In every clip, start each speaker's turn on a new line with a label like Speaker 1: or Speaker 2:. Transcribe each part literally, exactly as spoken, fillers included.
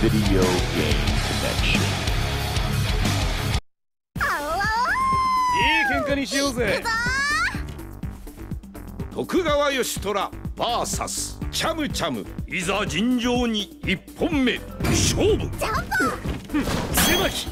Speaker 1: Video Game Connection.
Speaker 2: いい喧嘩にしようぜ。徳川義虎 ブイエス チャムチャム、いざ尋常に一本目勝負。ジャンプ狭き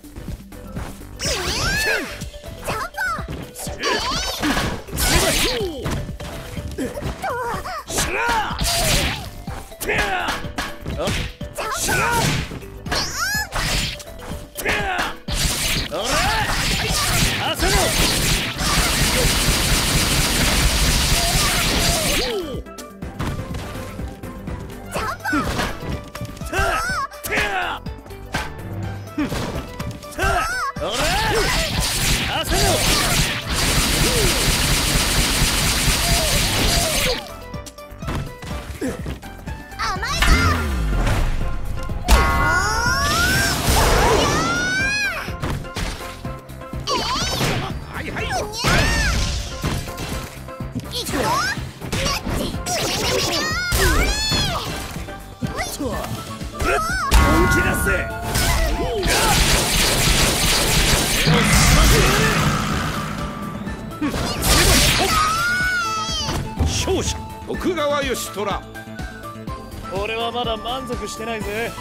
Speaker 2: 勝者徳川義虎。俺はまだ満足してないぜ。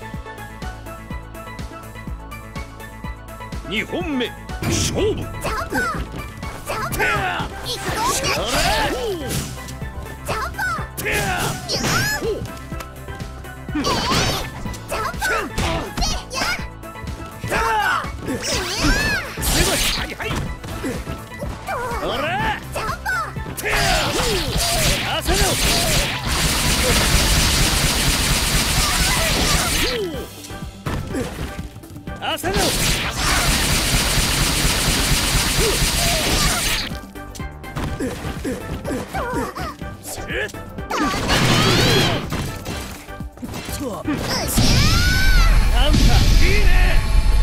Speaker 2: にほんめ勝負。朝のあんたいいね。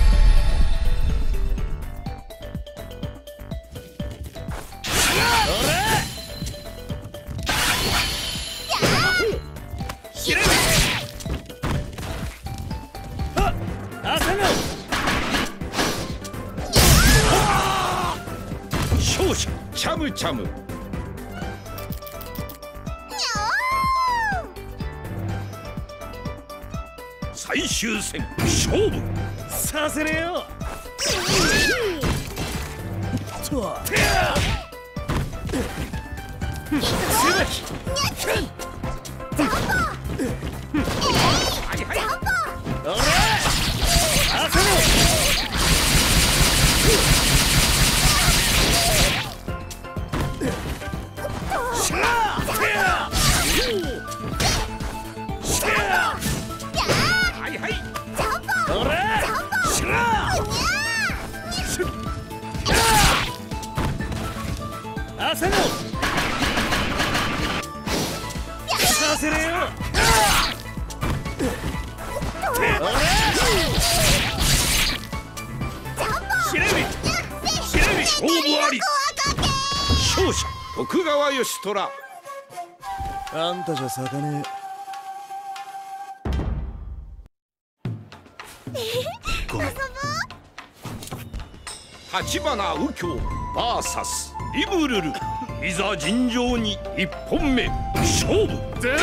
Speaker 2: 勝者チャムチャム。最終戦勝負させねえよ。朝のさせねえよ。しれみしれみ勝負あり。勝者徳川義虎。あんたじゃ咲かねえ。立花右京 ブイエス リブルル、いざ尋常に一本目勝負。ぜ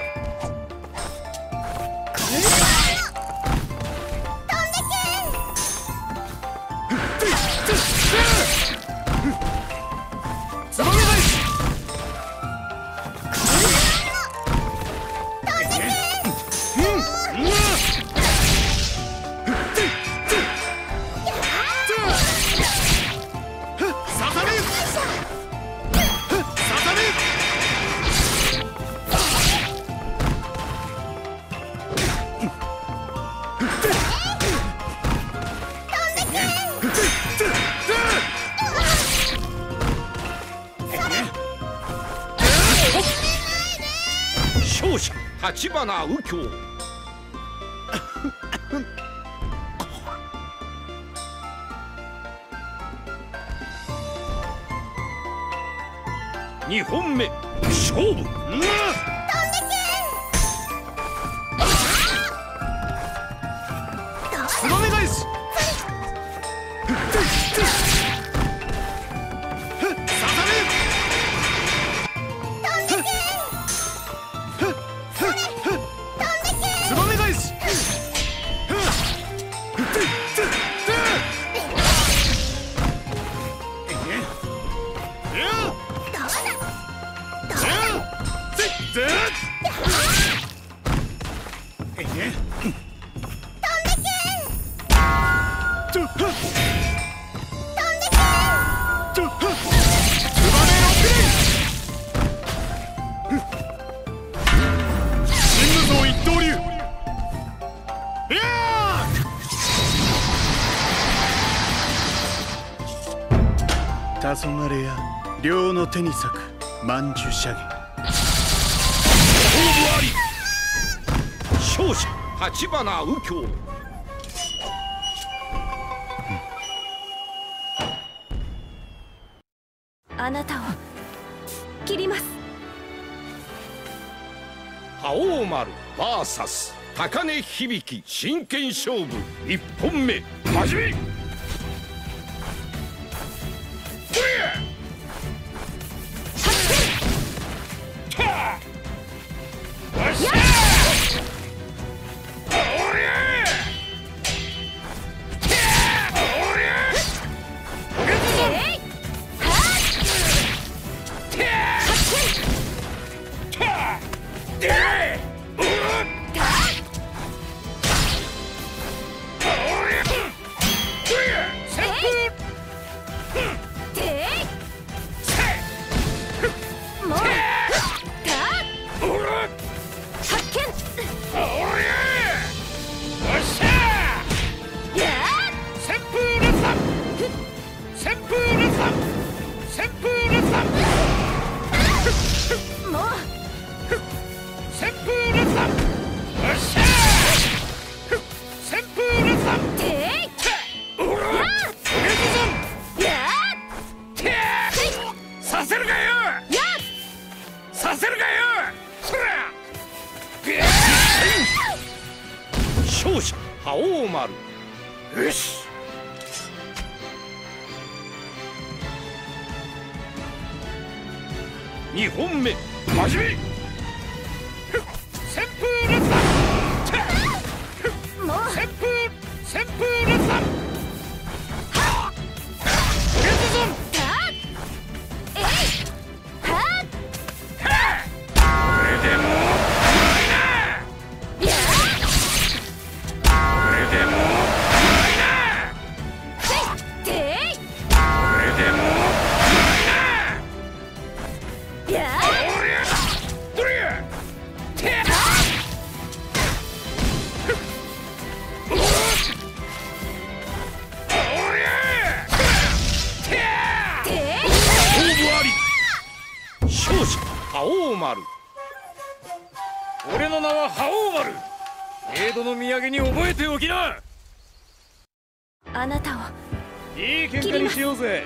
Speaker 2: 勝者立花右京。にほんめ勝負。 刀流。いや
Speaker 3: 黄昏や両の手に咲く曼珠射撃。
Speaker 2: 勝負あり。勝者立花右京。
Speaker 4: あなたを切ります。
Speaker 2: 覇王丸 ブイエス 高根響真剣勝負いっぽんめ始め。勝者覇王丸。よし。にほんめ始め。旋風列弾。旋風旋風列弾。ゲットゾン。覇王丸。俺の名は覇王丸。江戸の土産に覚えておきな。
Speaker 4: あなたを
Speaker 2: いい喧嘩にしようぜ。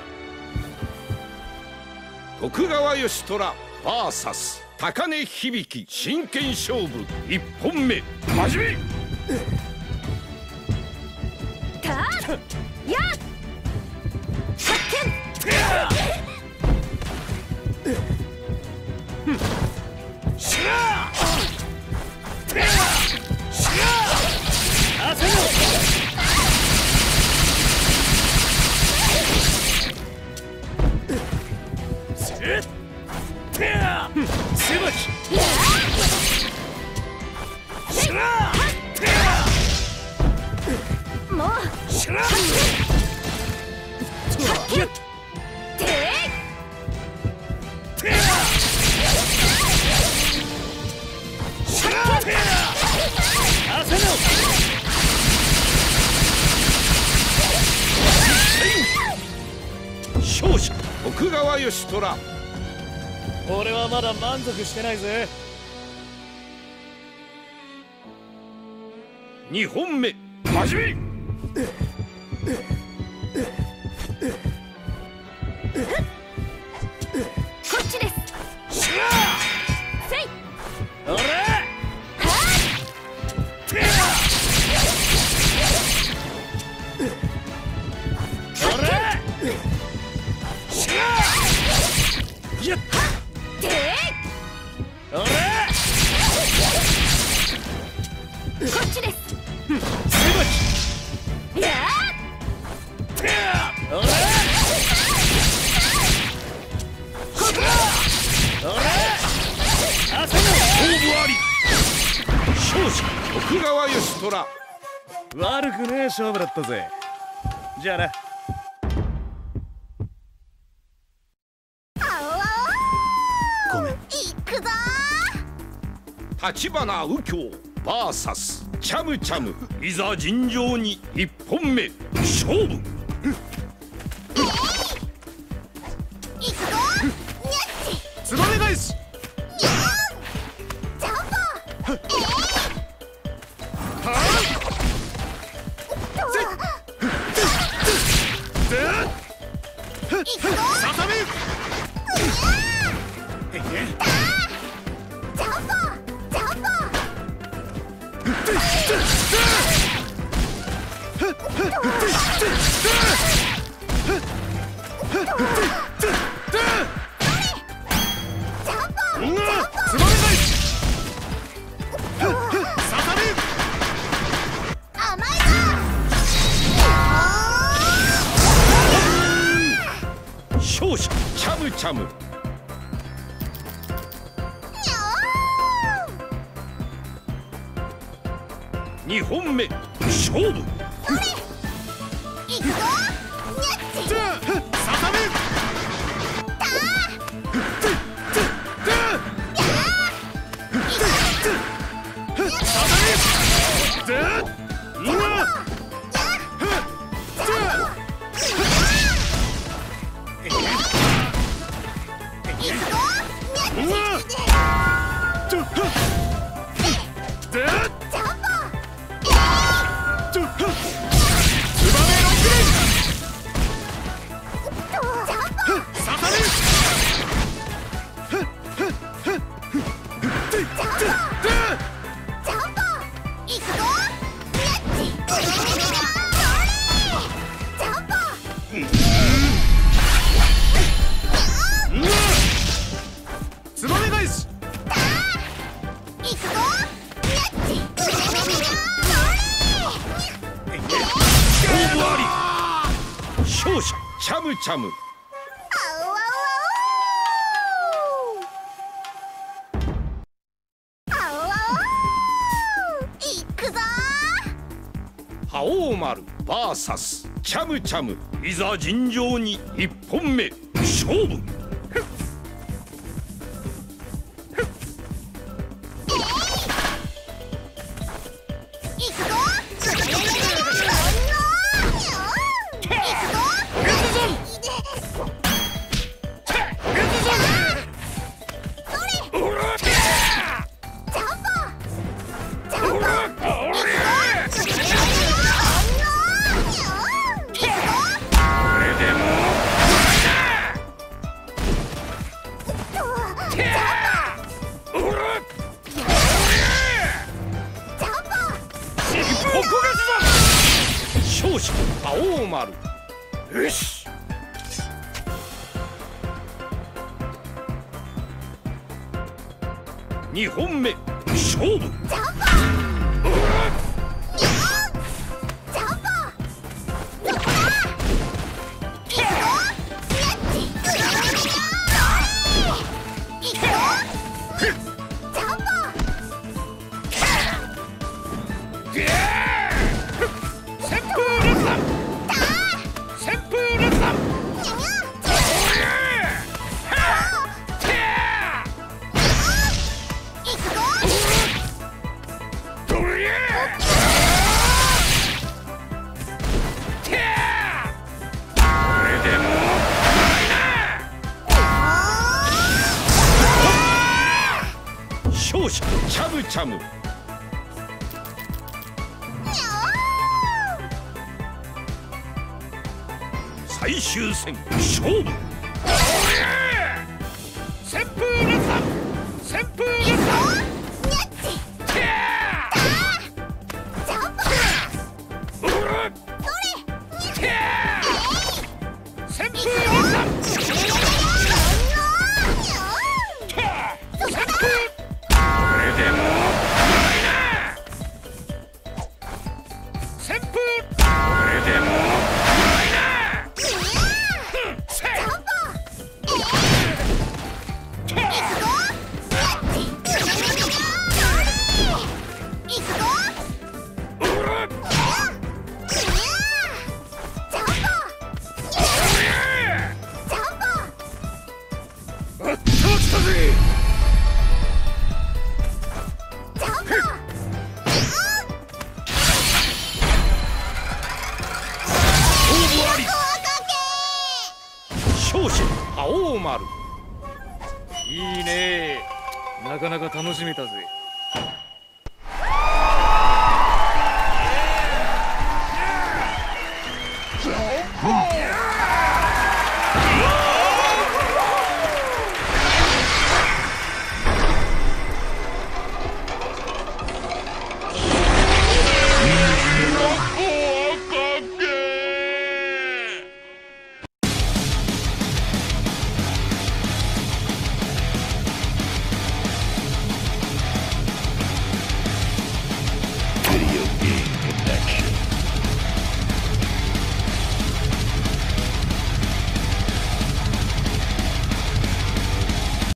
Speaker 2: 徳川義虎 ブイエス 高根響真剣勝負いっぽんめ始め。
Speaker 4: たや発見。
Speaker 2: しらしらあせろ。せってやせばきしら
Speaker 4: もう
Speaker 2: しら
Speaker 4: 発見。
Speaker 2: 勝者徳川義虎。
Speaker 5: 俺はまだ満足してないぜ。
Speaker 2: にほんめ始め。
Speaker 4: こっちです。
Speaker 2: しら
Speaker 4: せい。
Speaker 2: おらやっ
Speaker 4: て
Speaker 2: おら
Speaker 4: こっちです。
Speaker 2: せばき
Speaker 4: や
Speaker 2: てやおら
Speaker 4: こっち。
Speaker 2: おらあせの勝負あり。勝者徳川義虎。
Speaker 5: 悪くねえ勝負だったぜ。じゃあな。
Speaker 3: ごめん。
Speaker 4: 行くぞ
Speaker 2: 立花右京 ブイバーサスチャムチャム、いざ尋常に一本目勝負。
Speaker 3: つばめ返し。ささめ。
Speaker 2: 勝者チャムチャム。にほんめ勝負。
Speaker 3: ささめ。つばめ返し。
Speaker 2: 勝負あり。勝者チャムチャム。覇王丸バーサスチャムチャム、いざ尋常に一本目勝負。勝者覇王丸。よし。にほんめ勝負。勝者チャムチャム。最終戦勝負。旋風列弾、旋風列弾。 まる。
Speaker 5: いいね、なかなか楽しめたぜ。